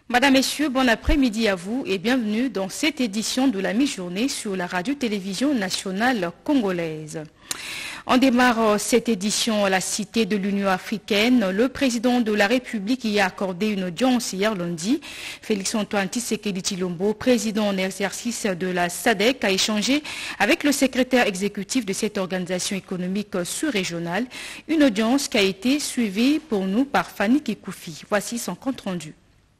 Madame, Messieurs, bon après-midi à vous et bienvenue dans cette édition de la mi-journée sur la radio-télévision nationale congolaise. On démarre cette édition à la Cité de l'Union africaine. Le président de la République y a accordé une audience hier lundi. Félix-Antoine Tshisekedi Tshilombo, président en exercice de la SADC, a échangé avec le secrétaire exécutif de cette organisation économique sous-régionale. Une audience qui a été suivie pour nous par Fanny Kikoufi. Voici son compte rendu.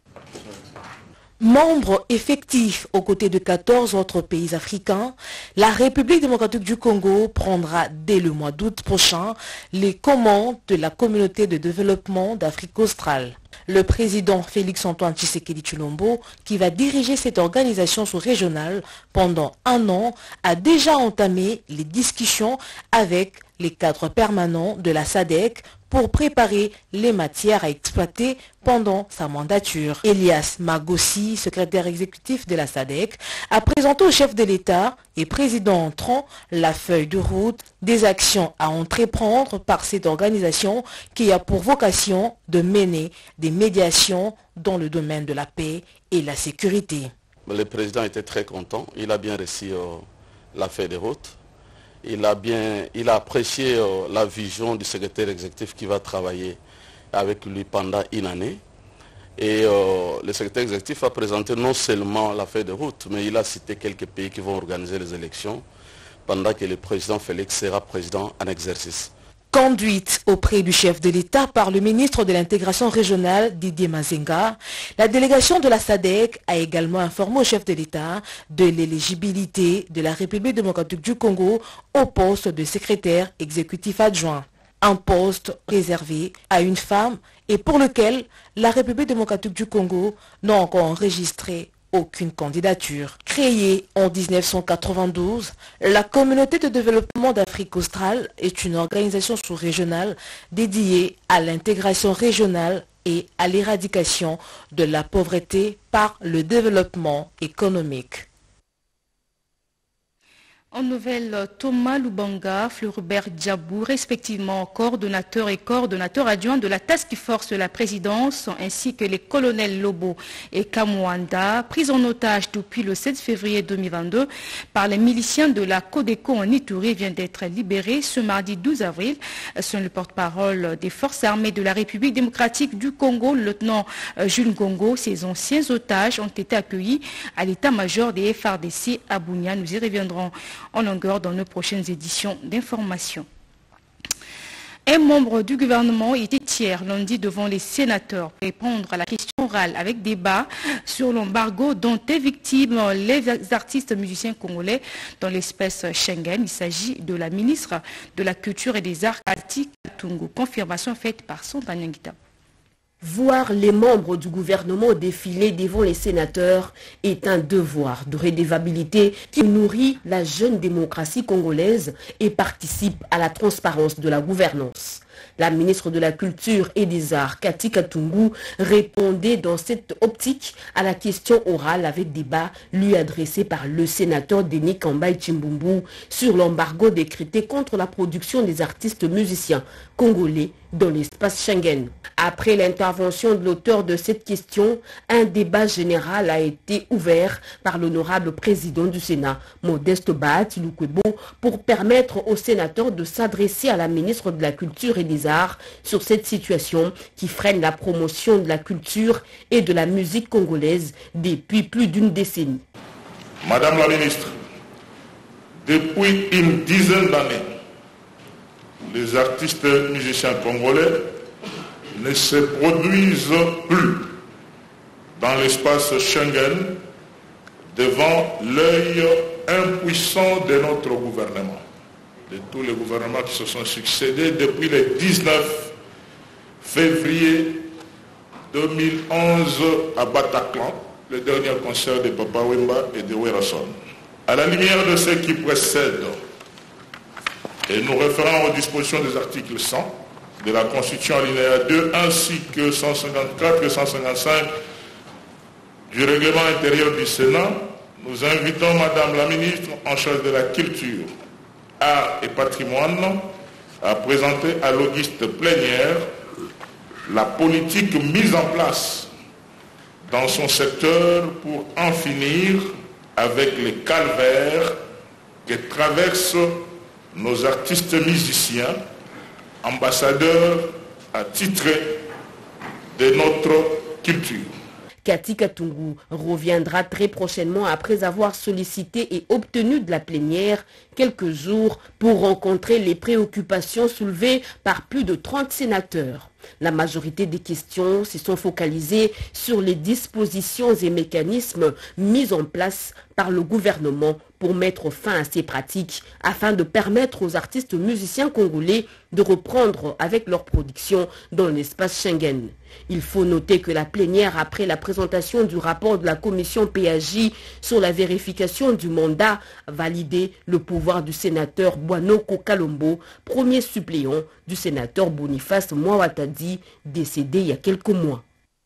Membre effectif aux côtés de 14 autres pays africains, la République démocratique du Congo prendra dès le mois d'août prochain les commandes de la communauté de développement d'Afrique australe. Le président Félix-Antoine Tshisekedi Tshilombo, qui va diriger cette organisation sous-régionale pendant un an, a déjà entamé les discussions avec les cadres permanents de la SADC pour préparer les matières à exploiter pendant sa mandature. Elias Magossi, secrétaire exécutif de la SADC, a présenté au chef de l'État et président entrant la feuille de route des actions à entreprendre par cette organisation qui a pour vocation de mener des médiations dans le domaine de la paix et la sécurité. Le président était très content, il a bien reçu la feuille de route. Il a apprécié la vision du secrétaire exécutif qui va travailler avec lui pendant une année. Et le secrétaire exécutif a présenté non seulement la feuille de route, mais il a cité quelques pays qui vont organiser les élections pendant que le président Félix sera président en exercice. Conduite auprès du chef de l'État par le ministre de l'intégration régionale Didier Mazenga, la délégation de la SADC a également informé au chef de l'État de l'éligibilité de la République démocratique du Congo au poste de secrétaire exécutif adjoint. Un poste réservé à une femme et pour lequel la République démocratique du Congo n'a encore enregistré aucune candidature. Créée en 1992, la Communauté de développement d'Afrique australe est une organisation sous-régionale dédiée à l'intégration régionale et à l'éradication de la pauvreté par le développement économique. En nouvelle, Thomas Lubanga, Floribert Djabou, respectivement coordonnateur et coordonnateur adjoint de la Task Force de la présidence, ainsi que les colonels Lobo et Kamwanda, pris en otage depuis le 7 février 2022 par les miliciens de la Codeco en Ituri, viennent d'être libérés ce mardi 12 avril. Selon le porte-parole des forces armées de la République démocratique du Congo, le lieutenant Jules Ngongo, ces anciens otages ont été accueillis à l'état-major des FARDC à Bunia. Nous y reviendrons en longueur dans nos prochaines éditions d'information. Un membre du gouvernement était hier lundi devant les sénateurs pour répondre à la question orale avec débat sur l'embargo dont est victime les artistes musiciens congolais dans l'espèce Schengen. Il s'agit de la ministre de la Culture et des Arts, Kati Katungu. Confirmation faite par Santana Ngita. Voir les membres du gouvernement défiler devant les sénateurs est un devoir de redevabilité qui nourrit la jeune démocratie congolaise et participe à la transparence de la gouvernance. La ministre de la Culture et des Arts, Kati Katungu, répondait dans cette optique à la question orale avec débat lui adressée par le sénateur Denis Kambai Chimbumbu sur l'embargo décrété contre la production des artistes musiciens congolais dans l'espace Schengen. Après l'intervention de l'auteur de cette question, un débat général a été ouvert par l'honorable président du Sénat, Modeste Bahati Lukwebo, pour permettre aux sénateurs de s'adresser à la ministre de la Culture et des Arts sur cette situation qui freine la promotion de la culture et de la musique congolaise depuis plus d'une décennie. Madame la ministre, depuis une dizaine d'années, les artistes musiciens congolais ne se produisent plus dans l'espace Schengen devant l'œil impuissant de notre gouvernement, de tous les gouvernements qui se sont succédés depuis le 19 février 2011 à Bataclan, le dernier concert de Papa Wemba et de Werason. À la lumière de ce qui précède, et nous référons aux dispositions des articles 100 de la Constitution alinéa 2 ainsi que 154 et 155 du règlement intérieur du Sénat, nous invitons Madame la ministre en charge de la culture, art et patrimoine à présenter à l'auguste plénière la politique mise en place dans son secteur pour en finir avec les calvaires que traversent nos artistes musiciens, ambassadeurs attitrés de notre culture. Cathy Katungu reviendra très prochainement après avoir sollicité et obtenu de la plénière quelques jours pour rencontrer les préoccupations soulevées par plus de 30 sénateurs. La majorité des questions se sont focalisées sur les dispositions et mécanismes mis en place par le gouvernement pour mettre fin à ces pratiques afin de permettre aux artistes musiciens congolais de reprendre avec leur production dans l'espace Schengen. Il faut noter que la plénière, après la présentation du rapport de la commission PAJ sur la vérification du mandat, a validé le pouvoir du sénateur Bwanoko Kalombo, premier suppléant du sénateur Boniface Mwawatadi, décédé il y a quelques mois.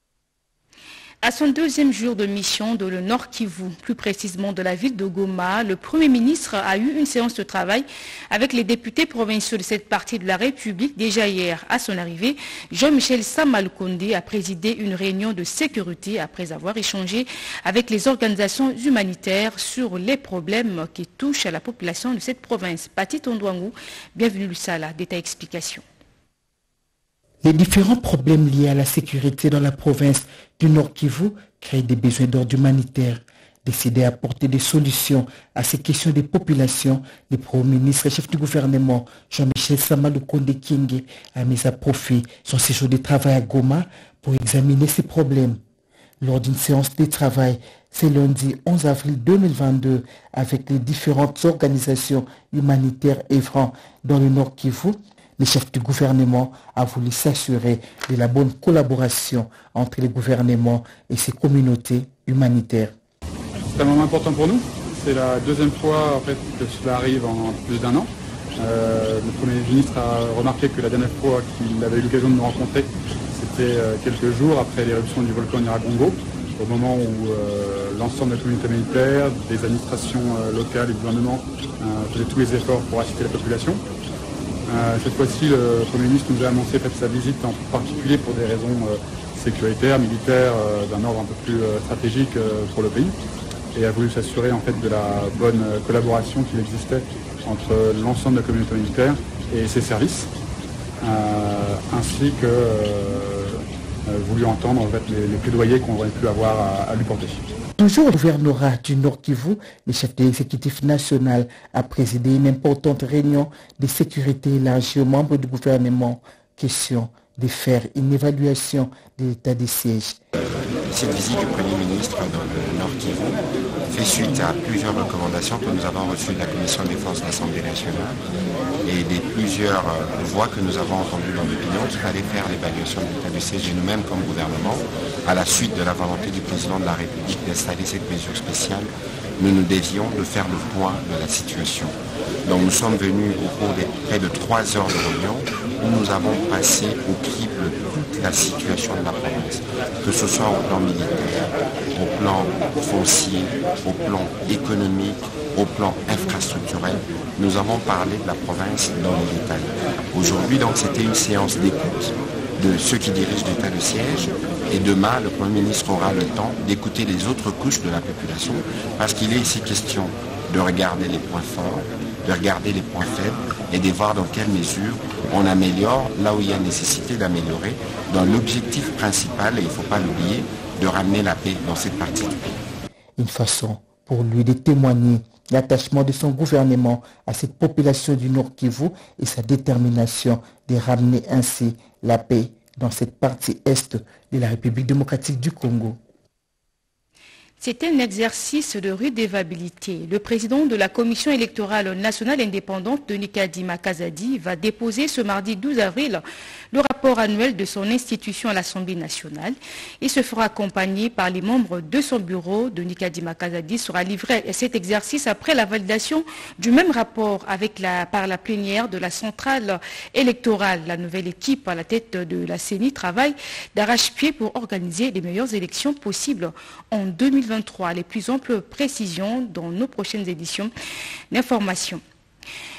À son deuxième jour de mission dans le Nord Kivu, plus précisément de la ville de Goma, le Premier ministre a eu une séance de travail avec les députés provinciaux de cette partie de la République. Déjà hier, à son arrivée, Jean-Michel Samalukonde a présidé une réunion de sécurité après avoir échangé avec les organisations humanitaires sur les problèmes qui touchent à la population de cette province. Pati Tondouangou, bienvenue Lussala, détail explication. Les différents problèmes liés à la sécurité dans la province du Nord Kivu créent des besoins d'ordre humanitaire. Décidé à apporter des solutions à ces questions des populations, le Premier ministre et chef du gouvernement Jean-Michel Samalukonde Kyenge a mis à profit son séjour de travail à Goma pour examiner ces problèmes. Lors d'une séance de travail, c'est lundi 11 avril 2022, avec les différentes organisations humanitaires œuvrant dans le Nord Kivu, le chef du gouvernement a voulu s'assurer de la bonne collaboration entre les gouvernements et ces communautés humanitaires. C'est un moment important pour nous. C'est la deuxième fois en fait, que cela arrive en plus d'un an. Le Premier ministre a remarqué que la dernière fois qu'il avait eu l'occasion de nous rencontrer, c'était quelques jours après l'éruption du volcan Nyiragongo, au moment où l'ensemble de la communauté humanitaire, des administrations locales et du gouvernement faisaient tous les efforts pour assister la population. Cette fois-ci, le Premier ministre nous a annoncé sa visite en particulier pour des raisons sécuritaires, militaires, d'un ordre un peu plus stratégique pour le pays, et a voulu s'assurer en fait de la bonne collaboration qu'il existait entre l'ensemble de la communauté humanitaire et ses services, ainsi que voulu entendre en fait, les plaidoyers qu'on aurait pu avoir à lui porter. Toujours au gouvernorat du Nord Kivu, le chef de l'exécutif national a présidé une importante réunion de sécurité élargie aux membres du gouvernement. Question de faire une évaluation de l'état des sièges. Cette visite du Premier ministre dans le Nord Kivu fait suite à plusieurs recommandations que nous avons reçues de la Commission des forces de l'Assemblée nationale et des plusieurs voix que nous avons entendues dans l'opinion qu'il fallait faire l'évaluation de l'état du siège et nous-mêmes comme gouvernement, à la suite de la volonté du président de la République d'installer cette mesure spéciale, nous nous dévions de faire le point de la situation. Donc nous sommes venus au cours de près de 3 heures de réunion où nous avons passé au crible toute la situation de la province, que ce soit au plan militaire, au plan foncier, au plan économique, au plan infrastructurel. Nous avons parlé de la province dans le détail. Aujourd'hui, donc, c'était une séance d'écoute de ceux qui dirigent l'état de siège. Et demain, le Premier ministre aura le temps d'écouter les autres couches de la population, parce qu'il est ici question de regarder les points forts, de regarder les points faibles et de voir dans quelle mesure on améliore là où il y a nécessité d'améliorer, dans l'objectif principal, et il ne faut pas l'oublier, de ramener la paix dans cette partie du pays. Une façon pour lui de témoigner l'attachement de son gouvernement à cette population du Nord Kivu et sa détermination de ramener ainsi la paix dans cette partie est de la République démocratique du Congo. C'était un exercice de redevabilité. Le président de la Commission électorale nationale indépendante, Denis Kadima Kazadi, va déposer ce mardi 12 avril le rapport annuel de son institution à l'Assemblée nationale. Il se fera accompagner par les membres de son bureau. Denis Kadima Kazadi sera livré à cet exercice après la validation du même rapport par la plénière de la centrale électorale. La nouvelle équipe à la tête de la CENI travaille d'arrache-pied pour organiser les meilleures élections possibles en 2023. Les plus amples précisions dans nos prochaines éditions d'information.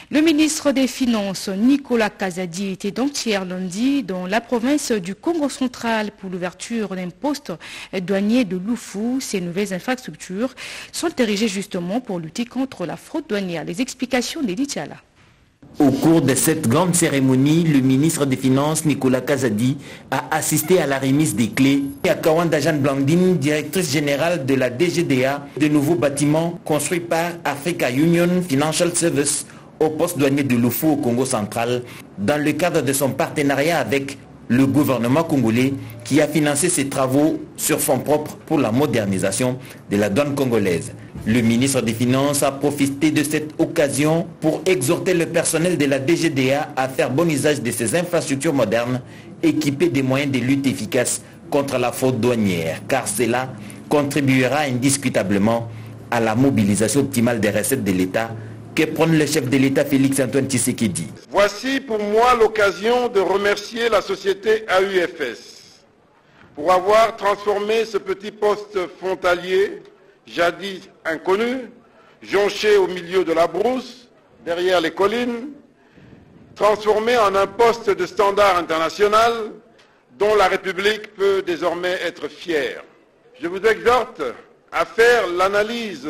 Le ministre des Finances, Nicolas Kazadi, était donc hier lundi dans la province du Congo central pour l'ouverture d'un poste douanier de Lufu. Ces nouvelles infrastructures sont érigées justement pour lutter contre la fraude douanière. Les explications d'Edith Chala. Au cours de cette grande cérémonie, le ministre des Finances, Nicolas Kazadi, a assisté à la remise des clés à Kawanda Jeanne Blandine, directrice générale de la DGDA, de nouveaux bâtiments construits par Africa Union Financial Service au poste douanier de Lufu au Congo central, dans le cadre de son partenariat avec le gouvernement congolais qui a financé ces travaux sur fonds propres pour la modernisation de la douane congolaise. Le ministre des Finances a profité de cette occasion pour exhorter le personnel de la DGDA à faire bon usage de ces infrastructures modernes équipées des moyens de lutte efficaces contre la fraude douanière, car cela contribuera indiscutablement à la mobilisation optimale des recettes de l'État que prône le chef de l'État Félix-Antoine Tshisekedi. Voici pour moi l'occasion de remercier la société AUFS pour avoir transformé ce petit poste frontalier, jadis inconnu, jonché au milieu de la brousse, derrière les collines, transformé en un poste de standard international dont la République peut désormais être fière. Je vous exhorte à faire l'analyse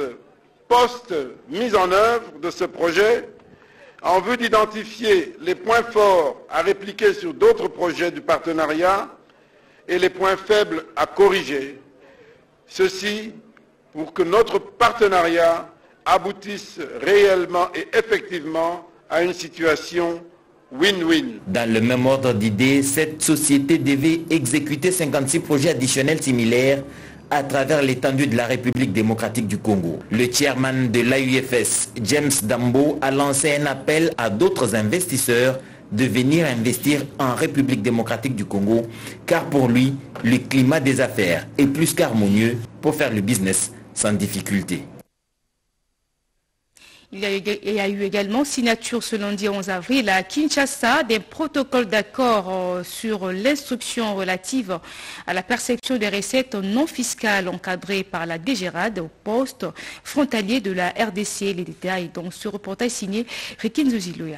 post-mise en œuvre de ce projet en vue d'identifier les points forts à répliquer sur d'autres projets du partenariat et les points faibles à corriger. Ceci pour que notre partenariat aboutisse réellement et effectivement à une situation win-win. Dans le même ordre d'idées, cette société devait exécuter 56 projets additionnels similaires à travers l'étendue de la République démocratique du Congo. Le chairman de l'AUFS, James Dambo, a lancé un appel à d'autres investisseurs de venir investir en République démocratique du Congo, car pour lui, le climat des affaires est plus qu'harmonieux pour faire le business sans difficulté. Il y a eu également signature ce lundi 11 avril à Kinshasa d'un protocole d'accord sur l'instruction relative à la perception des recettes non fiscales encadrées par la DGRAD au poste frontalier de la RDC. Les détails donc ce reportage signé Rikin Zuziloya.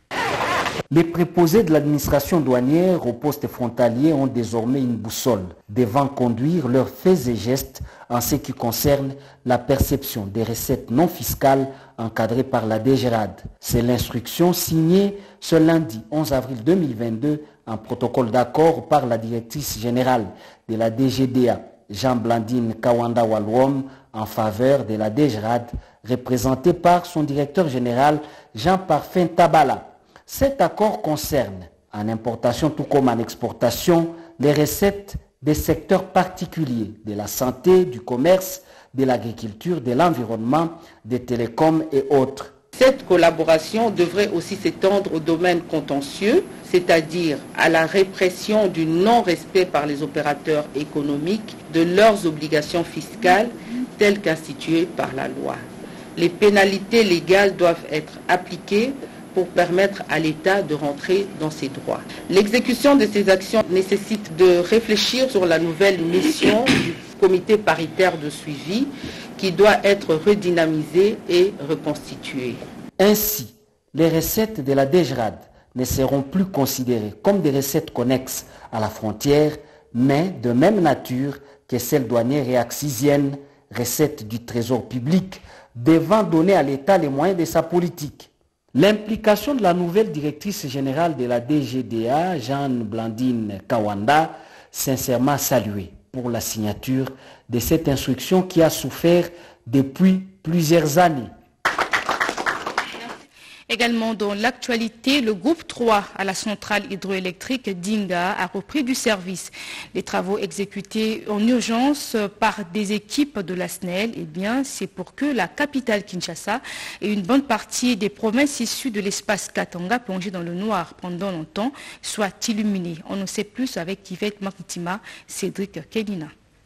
Les préposés de l'administration douanière au poste frontalier ont désormais une boussole devant conduire leurs faits et gestes en ce qui concerne la perception des recettes non fiscales encadrées par la DGRAD. C'est l'instruction signée ce lundi 11 avril 2022 en protocole d'accord par la directrice générale de la DGDA, Jean-Blandine Kawanda Walwom, en faveur de la DGRAD, représentée par son directeur général Jean-Parfait Tabala. Cet accord concerne, en importation tout comme en exportation, les recettes des secteurs particuliers de la santé, du commerce, de l'agriculture, de l'environnement, des télécoms et autres. Cette collaboration devrait aussi s'étendre au domaine contentieux, c'est-à-dire à la répression du non-respect par les opérateurs économiques de leurs obligations fiscales telles qu'instituées par la loi. Les pénalités légales doivent être appliquées pour permettre à l'État de rentrer dans ses droits. L'exécution de ces actions nécessite de réfléchir sur la nouvelle mission du comité paritaire de suivi qui doit être redynamisé et reconstitué. Ainsi, les recettes de la DGRAD ne seront plus considérées comme des recettes connexes à la frontière, mais de même nature que celles douanières et accisiennes, recettes du trésor public, devant donner à l'État les moyens de sa politique. L'implication de la nouvelle directrice générale de la DGDA, Jean-Blandine Kawanda, sincèrement saluée pour la signature de cette instruction qui a souffert depuis plusieurs années. Également dans l'actualité, le groupe 3 à la centrale hydroélectrique d'Inga a repris du service. Les travaux exécutés en urgence par des équipes de la SNEL, c'est pour que la capitale Kinshasa et une bonne partie des provinces issues de l'espace Katanga plongées dans le noir pendant longtemps soient illuminées. On en sait plus avec Yvette Makitima, Cédric Kenina.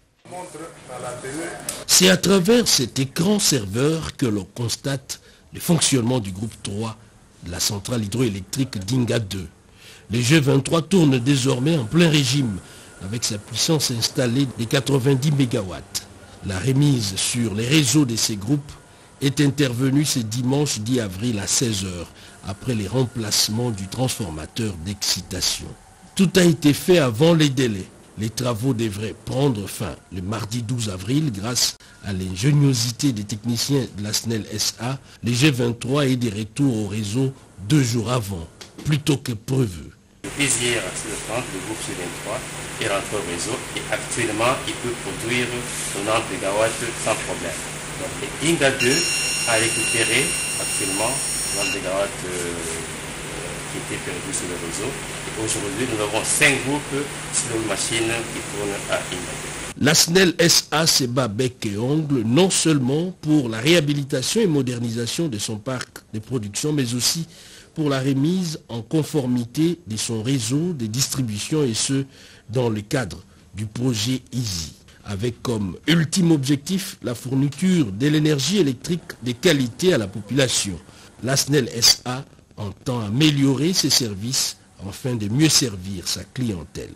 C'est à travers cet écran serveur que l'on constate le fonctionnement du groupe 3 de la centrale hydroélectrique d'Inga 2. Le G23 tourne désormais en plein régime avec sa puissance installée de 90 MW. La remise sur les réseaux de ces groupes est intervenu ce dimanche 10 avril à 16h, après les remplacements du transformateur d'excitation. Tout a été fait avant les délais. Les travaux devraient prendre fin le mardi 12 avril grâce à l'ingéniosité des techniciens de la SNEL SA. Le G23 est de retour au réseau 2 jours avant, plutôt que prévu. Depuis hier à 16h30, le groupe G23 est rentré au réseau et actuellement il peut produire 90 MW sans problème. Donc le Inga 2 a récupéré actuellement 90 MW qui étaient perdus sur le réseau. Et aujourd'hui, nous avons 5 groupes sur une machine qui tourne à Inga 2. La SNEL SA se bat bec et ongle non seulement pour la réhabilitation et modernisation de son parc de production, mais aussi pour la remise en conformité de son réseau de distribution, et ce, dans le cadre du projet EASY, avec comme ultime objectif la fourniture de l'énergie électrique de qualité à la population. La SNEL SA entend améliorer ses services afin de mieux servir sa clientèle.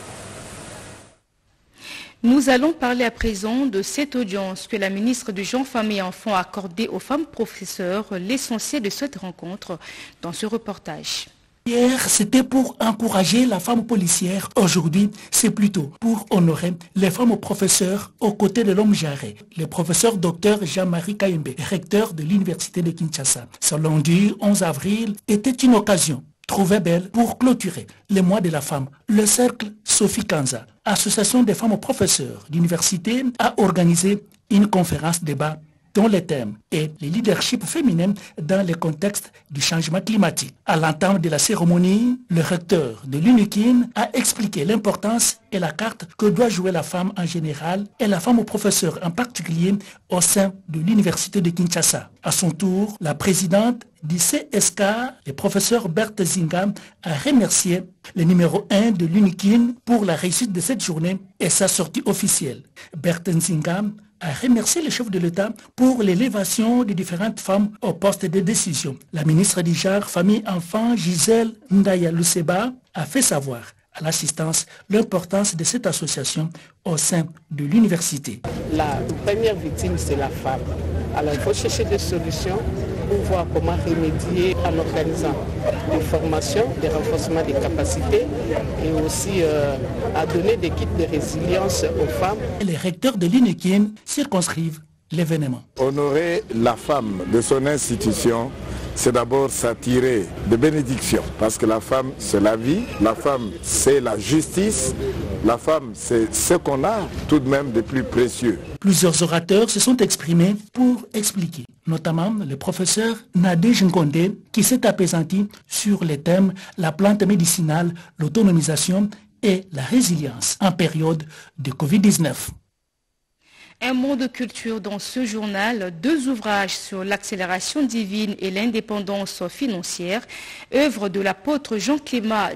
Nous allons parler à présent de cette audience que la ministre du Genre, Famille et Enfants a accordée aux femmes professeurs, l'essentiel de cette rencontre dans ce reportage. Hier, c'était pour encourager la femme policière. Aujourd'hui, c'est plutôt pour honorer les femmes professeurs aux côtés de l'homme jarré. Le professeur Dr Jean-Marie Kayembe, recteur de l'Université de Kinshasa. Ce lundi 11 avril était une occasion trouvée belle pour clôturer le mois de la femme. Le cercle Sophie Kanza, association des femmes professeurs d'université, a organisé une conférence débat dont le thème est le leadership féminin dans le contexte du changement climatique. À l'entame de la cérémonie, le recteur de l'UNIKIN a expliqué l'importance et la carte que doit jouer la femme en général et la femme professeur en particulier au sein de l'Université de Kinshasa. À son tour, la présidente du CSK, le professeur Berthe Zinga, a remercié le numéro 1 de l'UNIKIN pour la réussite de cette journée et sa sortie officielle. Berthe Zinga a remercié le chef de l'État pour l'élévation des différentes femmes au poste de décision. La ministre du Genre, Famille, Enfants, Gisèle Ndaya Luseba, a fait savoir à l'assistance l'importance de cette association au sein de l'université. La première victime, c'est la femme. Alors il faut chercher des solutions pour voir comment remédier en organisant des formations, des renforcements des capacités et aussi à donner des kits de résilience aux femmes. Les recteurs de l'UNIKIN circonscrivent l'événement. Honorer la femme de son institution, c'est d'abord s'attirer de bénédictions, parce que la femme, c'est la vie, la femme, c'est la justice, la femme, c'est ce qu'on a tout de même de plus précieux. Plusieurs orateurs se sont exprimés pour expliquer, notamment le professeur Nadej Nkonde, qui s'est apaisanti sur les thèmes la plante médicinale, l'autonomisation et la résilience en période de Covid-19. Un mot de culture dans ce journal, 2 ouvrages sur l'accélération divine et l'indépendance financière, œuvre de l'apôtre Jean-Clément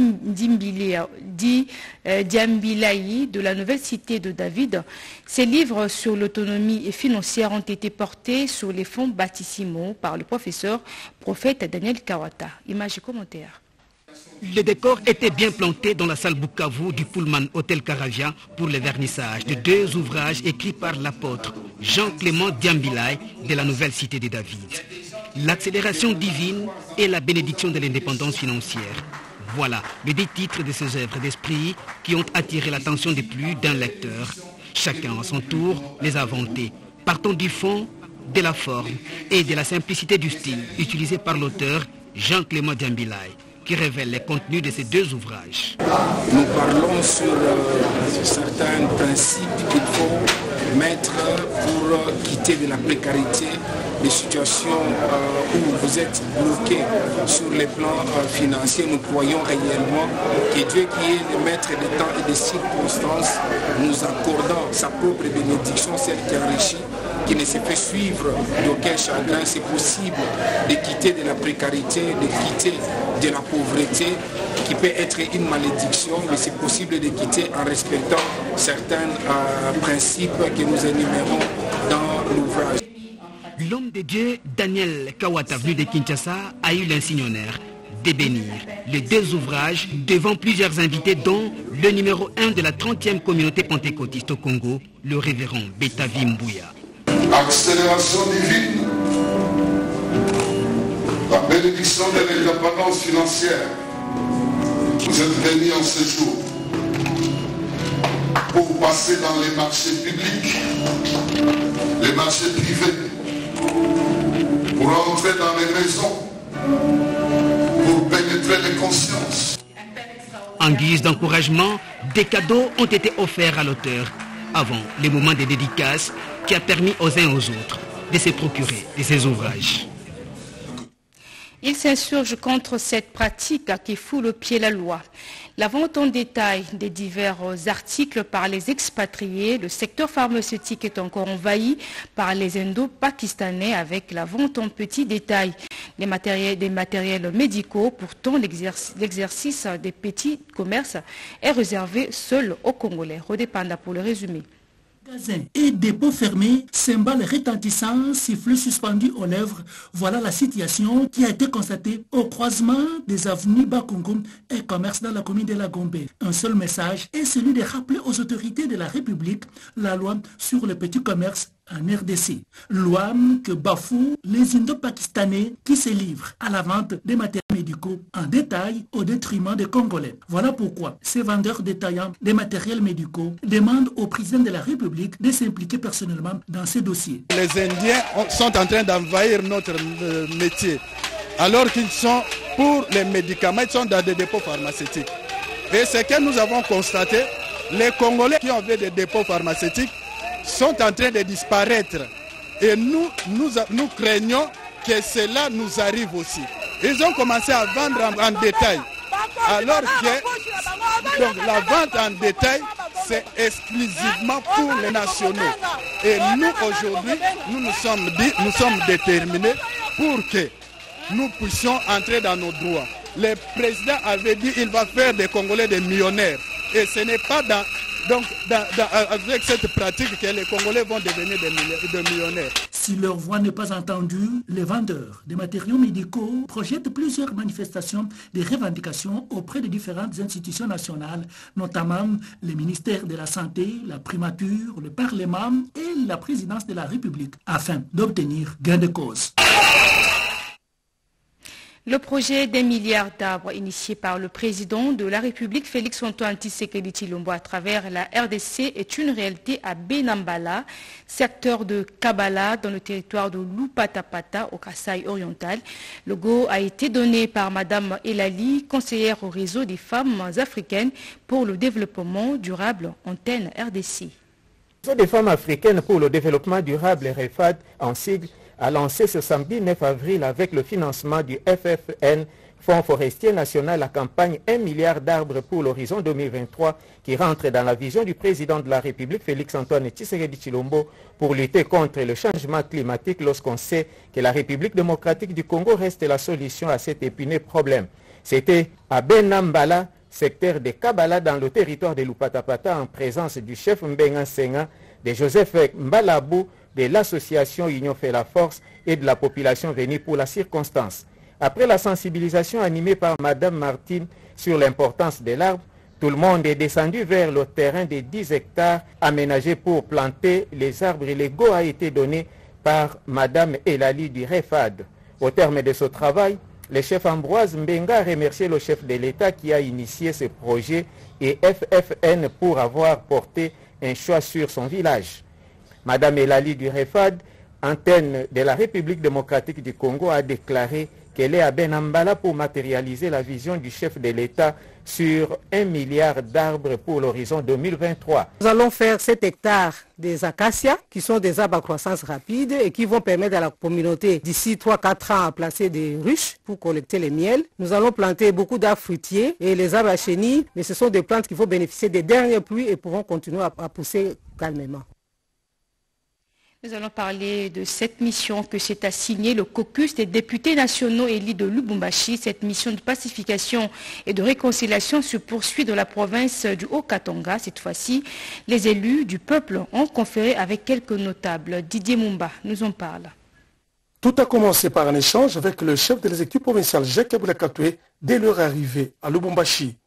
Diambilayi de la Nouvelle Cité de David. Ces livres sur l'autonomie financière ont été portés sur les fonds baptismaux par le professeur prophète Daniel Kawata. Images et commentaires. Le décor était bien planté dans la salle Bukavu du Pullman Hôtel Caravia pour le vernissage de 2 ouvrages écrits par l'apôtre Jean-Clément Diambilayi de la Nouvelle Cité de David. L'accélération divine et la bénédiction de l'indépendance financière. Voilà les 10 titres de ces œuvres d'esprit qui ont attiré l'attention de plus d'un lecteur. Chacun à son tour les a vantés, partant du fond, de la forme et de la simplicité du style utilisé par l'auteur Jean-Clément Diambilayi, qui révèle les contenus de ces 2 ouvrages. Nous parlons sur certains principes qu'il faut mettre pour quitter de la précarité, des situations où vous êtes bloqué sur les plans financiers. Nous croyons réellement que Dieu, qui est le maître des temps et des circonstances, nous accordant sa propre bénédiction, celle qui enrichit, qui ne se fait suivre d'aucun chagrin. C'est possible de quitter de la précarité, de quitter de la pauvreté, qui peut être une malédiction, mais c'est possible de quitter en respectant certains principes que nous énumérons dans l'ouvrage. L'homme de Dieu, Daniel Kawata, venu de Kinshasa, a eu l'insigne honneur de bénir les 2 ouvrages devant plusieurs invités, dont le numéro 1 de la 30e communauté pentecôtiste au Congo, le révérend Betavi Mbouya. Accélération divine La bénédiction de l'indépendance financière. Vous êtes venus en ce jour pour passer dans les marchés publics, les marchés privés, pour entrer dans les maisons, pour pénétrer les consciences. En guise d'encouragement, des cadeaux ont été offerts à l'auteur avant les moments des dédicaces qui a permis aux uns aux autres de se procurer de ses ouvrages. Il s'insurge contre cette pratique qui foule au pied la loi. La vente en détail des divers articles par les expatriés, le secteur pharmaceutique est encore envahi par les Indo-Pakistanais avec la vente en petit détail des matériels médicaux. Pourtant, l'exercice des petits commerces est réservé seul aux Congolais. Redépenda pour le résumé. Magasins et dépôts fermés, cymbales retentissantes, sifflets suspendus aux lèvres. Voilà la situation qui a été constatée au croisement des avenues Bakongo et Commerce dans la commune de la Gombe. Un seul message est celui de rappeler aux autorités de la République la loi sur le petit commerce en RDC. Loi que bafouent les Indo-Pakistanais qui se livrent à la vente des matériels médicaux en détail au détriment des Congolais. Voilà pourquoi ces vendeurs détaillants des matériels médicaux demandent au président de la République de s'impliquer personnellement dans ces dossiers. Les Indiens sont en train d'envahir notre métier, alors qu'ils sont pour les médicaments, ils sont dans des dépôts pharmaceutiques. Et ce que nous avons constaté, les Congolais qui ont fait des dépôts pharmaceutiques sont en train de disparaître. Et nous craignons que cela nous arrive aussi. Ils ont commencé à vendre en détail. Alors que donc, la vente en détail, c'est exclusivement pour les nationaux. Et nous, aujourd'hui, nous sommes déterminés pour que nous puissions entrer dans nos droits. Le président avait dit qu'il va faire des Congolais des millionnaires. Et ce n'est pas avec cette pratique que les Congolais vont devenir des millionnaires. Si leur voix n'est pas entendue, les vendeurs des matériaux médicaux projettent plusieurs manifestations de revendications auprès de différentes institutions nationales, notamment les ministères de la Santé, la primature, le Parlement et la présidence de la République, afin d'obtenir gain de cause. Le projet des milliards d'arbres initié par le président de la République, Félix-Antoine Tshisekedi Tshilombo, à travers la RDC est une réalité à Benambala, secteur de Kabala, dans le territoire de Lupatapata, au Kasaï oriental. Le go a été donné par Madame Elali, conseillère au réseau des femmes africaines pour le développement durable, antenne RDC. Le réseau des femmes africaines pour le développement durable, REFAD, en sigle, a lancé ce samedi 9 avril avec le financement du FFN, Fonds forestier national, la campagne 1 milliard d'arbres pour l'horizon 2023 qui rentre dans la vision du président de la République, Félix-Antoine Tshisekedi Tshilombo, pour lutter contre le changement climatique lorsqu'on sait que la République démocratique du Congo reste la solution à cet épineux problème. C'était à Benambala, secteur de Kabala, dans le territoire de Lupatapata, en présence du chef Mbenga Senga, de Joseph Mbalabou, de l'association Union fait la force et de la population venue pour la circonstance. Après la sensibilisation animée par Madame Martine sur l'importance de l'arbre, tout le monde est descendu vers le terrain de 10 hectares aménagé pour planter les arbres et le go a été donné par Madame Elali du REFAD. Au terme de ce travail, le chef Ambroise Mbenga a remercié le chef de l'État qui a initié ce projet et FFN pour avoir porté un choix sur son village. Madame Elali du REFAD, antenne de la République démocratique du Congo, a déclaré qu'elle est à Benambala pour matérialiser la vision du chef de l'État sur 1 milliard d'arbres pour l'horizon 2023. Nous allons faire 7 hectares des acacias, qui sont des arbres à croissance rapide et qui vont permettre à la communauté d'ici 3-4 ans à placer des ruches pour collecter les miels. Nous allons planter beaucoup d'arbres fruitiers et les arbres à chenilles, mais ce sont des plantes qui vont bénéficier des dernières pluies et pourront continuer à pousser calmement. Nous allons parler de cette mission que s'est assignée le caucus des députés nationaux élus de Lubumbashi. Cette mission de pacification et de réconciliation se poursuit dans la province du Haut-Katanga. Cette fois-ci, les élus du peuple ont conféré avec quelques notables. Didier Mumba nous en parle. Tout a commencé par un échange avec le chef de l'exécutif provincial Jacques Aboulakatoué dès leur arrivée à Lubumbashi.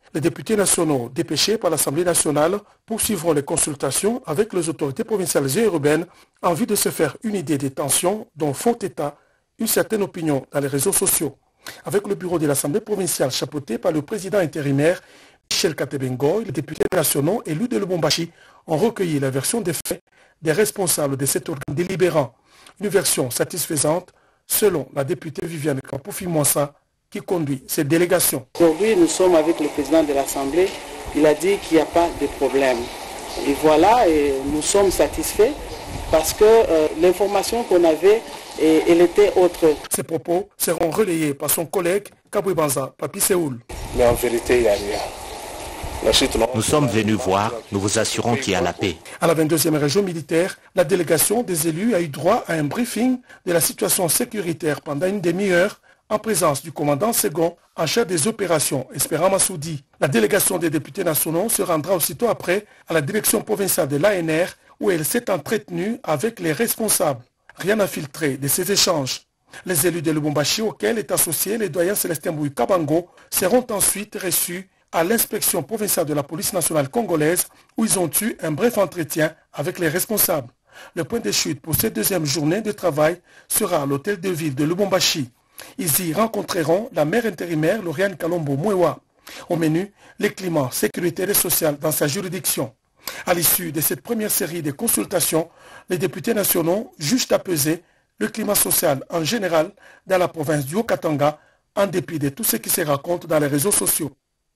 Les députés nationaux dépêchés par l'Assemblée nationale poursuivront les consultations avec les autorités provinciales et urbaines en vue de se faire une idée des tensions dont font état une certaine opinion dans les réseaux sociaux. Avec le bureau de l'Assemblée provinciale chapeauté par le président intérimaire Michel Katebengo, les députés nationaux élus de Lubumbashi ont recueilli la version des faits des responsables de cet organe délibérant. Une version satisfaisante selon la députée Viviane Kampoufi-Mouassa qui conduit cette délégation. Aujourd'hui, nous sommes avec le président de l'Assemblée. Il a dit qu'il n'y a pas de problème. Et voilà, et nous sommes satisfaits parce que l'information qu'on avait, elle était autre. Ces propos seront relayés par son collègue Kaboué Banza, Papi Séoul. Mais en vérité, il n'y a rien. Nous sommes venus voir, nous vous assurons qu'il y a la paix. À la 22e région militaire, la délégation des élus a eu droit à un briefing de la situation sécuritaire pendant une demi-heure en présence du commandant second en chef des opérations, Espérant Massoudi. La délégation des députés nationaux se rendra aussitôt après à la direction provinciale de l'ANR où elle s'est entretenue avec les responsables. Rien à filtrer de ces échanges. Les élus de Lubumbashi auxquels est associé le doyen Célestin Bouy Kabango seront ensuite reçus à l'inspection provinciale de la police nationale congolaise où ils ont eu un bref entretien avec les responsables. Le point de chute pour cette deuxième journée de travail sera à l'hôtel de ville de Lubumbashi. Ils y rencontreront la maire intérimaire Lauriane Kalombo Mouewa. Au menu, les climats sécuritaires et social dans sa juridiction. À l'issue de cette première série de consultations, les députés nationaux jugent apaiser le climat social en général dans la province du Haut-Katanga en dépit de tout ce qui se raconte dans les réseaux sociaux.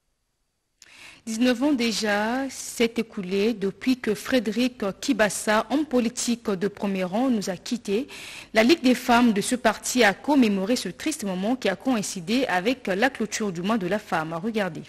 19 ans déjà s'est écoulé depuis que Frédéric Kibasa, homme politique de premier rang, nous a quittés. La Ligue des femmes de ce parti a commémoré ce triste moment qui a coïncidé avec la clôture du mois de la femme. Regardez.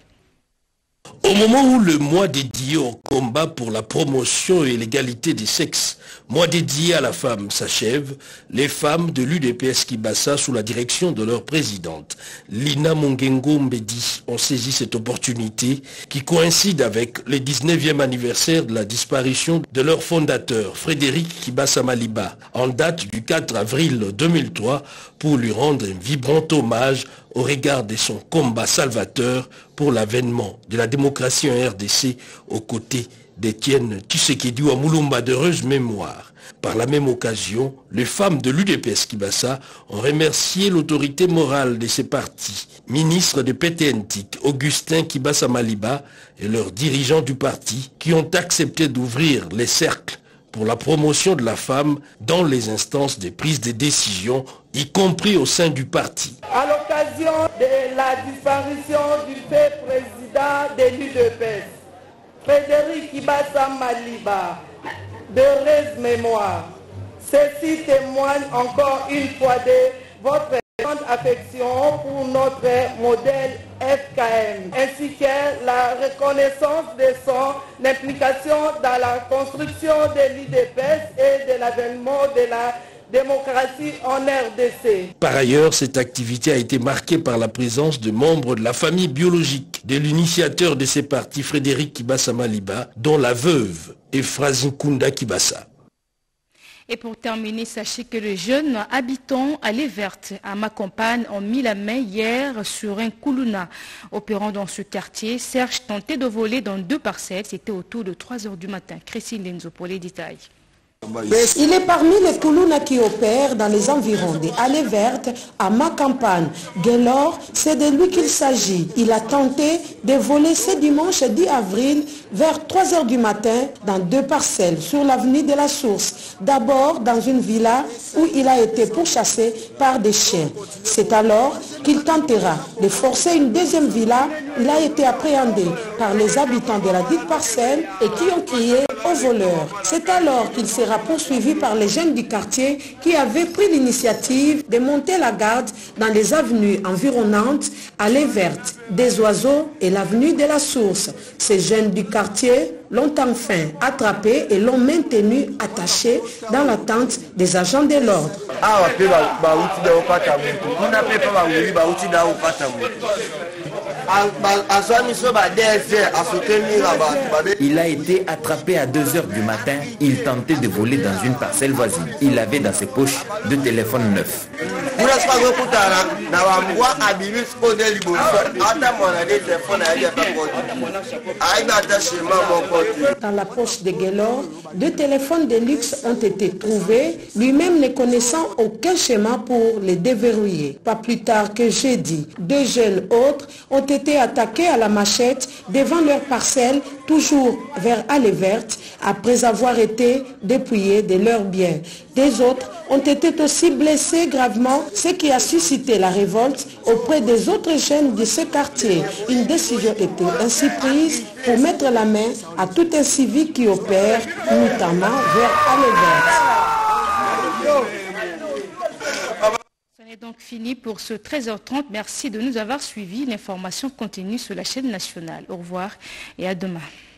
Au moment où le mois dédié au combat pour la promotion et l'égalité des sexes, mois dédié à la femme, s'achève, les femmes de l'UDPS Kibasa, sous la direction de leur présidente, Lina Mongengo Mbedi, ont saisi cette opportunité qui coïncide avec le 19e anniversaire de la disparition de leur fondateur, Frédéric Kibasa Maliba, en date du 4 avril 2003, pour lui rendre un vibrant hommage au regard de son combat salvateur pour l'avènement de la démocratie en RDC aux côtés d'Étienne Tshisekedi à Moulumba, d'heureuse mémoire. Par la même occasion, les femmes de l'UDPS Kibasa ont remercié l'autorité morale de ces partis, ministre de PTNTIC, Augustin Kibasa Maliba, et leurs dirigeants du parti, qui ont accepté d'ouvrir les cercles pour la promotion de la femme dans les instances de prise de décision, y compris au sein du parti. À l'occasion de la disparition du fait président de l'UDPS, Frédéric Kibasa Maliba, d'heureuse mémoire, ceci témoigne encore une fois de votre grande affection pour notre modèle FKM, ainsi que la reconnaissance de son implication dans la construction de l'UDPS et de l'avènement de la démocratie en RDC. Par ailleurs, cette activité a été marquée par la présence de membres de la famille biologique de l'initiateur de ces partis, Frédéric Kibasa Maliba, dont la veuve Ephrasie Kunda Kibasa. Et pour terminer, sachez que les jeunes habitants à Les Vertes, à Macampagne, ont mis la main hier sur un Koulouna. Opérant dans ce quartier, Serge tentait de voler dans 2 parcelles. C'était autour de 3 h du matin. Christine Lenzo pour les détails. Il est parmi les Koulouna qui opèrent dans les environs des Allées Vertes à Macampagne. Gaylor, c'est de lui qu'il s'agit. Il a tenté de voler ce dimanche 10 avril vers 3 h du matin dans 2 parcelles sur l'avenue de la Source. D'abord dans une villa où il a été pourchassé par des chiens. C'est alors qu'il tentera de forcer une deuxième villa. Il a été appréhendé par les habitants de la dite parcelle et qui ont crié au voleur. C'est alors qu'il sera poursuivi par les jeunes du quartier qui avaient pris l'initiative de monter la garde dans les avenues environnantes, Allées Vertes, des Oiseaux et l'avenue de la Source. Ces jeunes du quartier l'ont enfin attrapé et l'ont maintenu attaché dans l'attente des agents de l'ordre. Il a été attrapé à 2 h du matin. Il tentait de voler dans une parcelle voisine. Il avait dans ses poches 2 téléphones neufs. Dans la poche de Guélor, 2 téléphones de luxe ont été trouvés, lui-même ne connaissant aucun schéma pour les déverrouiller. Pas plus tard que jeudi, 2 jeunes autres ont été attaqués à la machette devant leur parcelle, toujours vers Allée Verte, après avoir été dépouillés de leurs biens. Des autres ont été aussi blessés gravement, ce qui a suscité la révolte auprès des autres jeunes de ce quartier. Une décision était ainsi prise pour mettre la main à tout un civil qui opère, notamment vers Allée Verte. Ce n'est donc fini pour ce 13h30. Merci de nous avoir suivis. L'information continue sur la chaîne nationale. Au revoir et à demain.